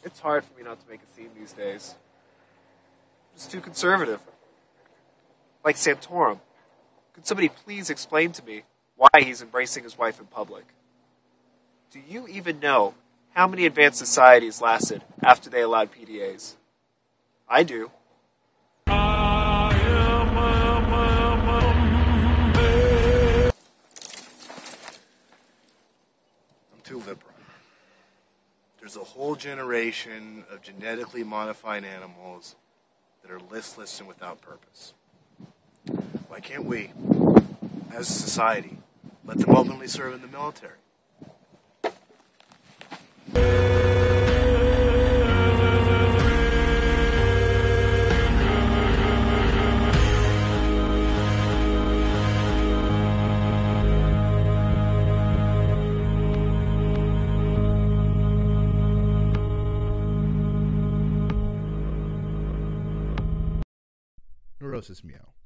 It's hard for me not to make a scene these days. I'm just too conservative. Like Santorum. Could somebody please explain to me why he's embracing his wife in public? Do you even know how many advanced societies lasted after they allowed PDAs? I do. I'm too liberal. There's a whole generation of genetically modified animals that are listless and without purpose. Why can't we, as a society, let them openly serve in the military? Neurosis Meow.